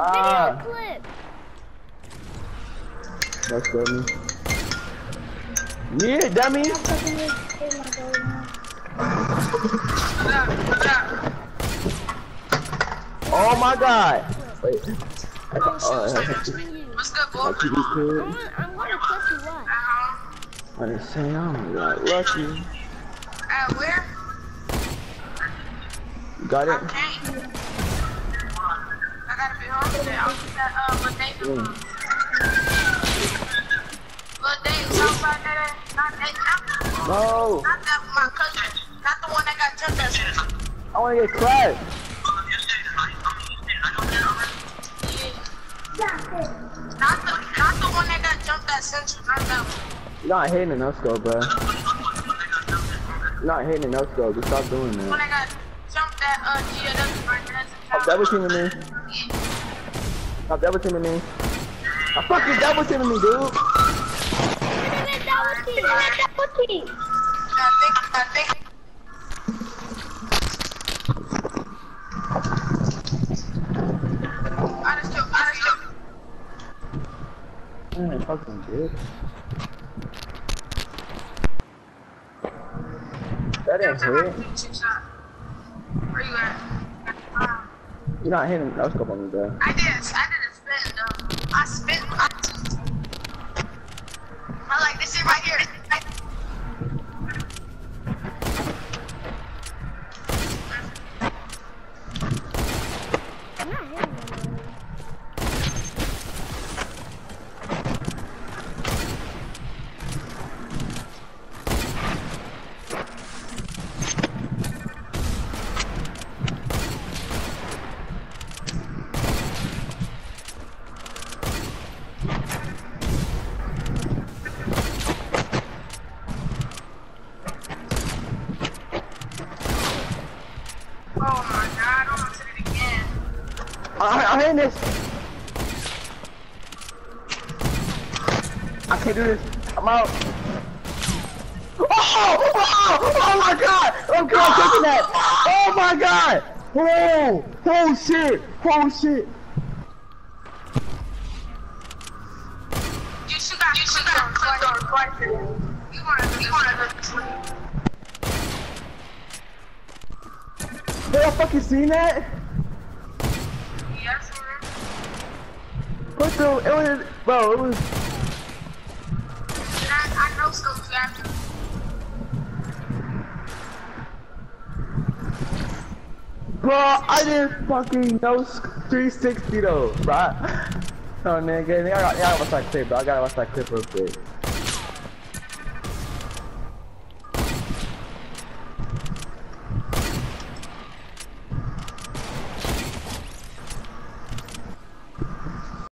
video clip. That's dummy. Yeah, dummy. Oh my god. Wait. What's good, boy? I'm gonna clip you what? I didn't say I'm not lucky. Where? You got it? I gotta be home today. I'll get that, what day? What day? Southside that? Not that. No. Not that, my cousin. Not the one that got jumped at. I wanna get cracked. Not the one that got jumped at Central. Not that one. You're not hitting enough scope, bro. You're not hitting enough scope. Just stop doing The one that. that got jumped at, GW right there. Stop double teaming me. Stop double teaming me. I fucking double teaming me, dude. Double team. I think. I just took. Man, fucking good. That ain't hit. Where you at? You're not hitting no scope on me, bro. I did a spin though. I spin. I like this shit right here. I'm not hitting them. Oh my god, I'm gonna hit it again. I'm hitting this. I can't do this. I'm out. Oh my god! Oh god, I'm taking that! Oh my god! Oh shit! Oh shit! You should got twice. You wanna Did I fucking seen that? Yes, sir. What the? It was, bro. It was. I know scopes after. Bro, I didn't fucking know 360 though, bro. Oh nigga, I gotta watch that clip, bro. I gotta watch that clip real quick.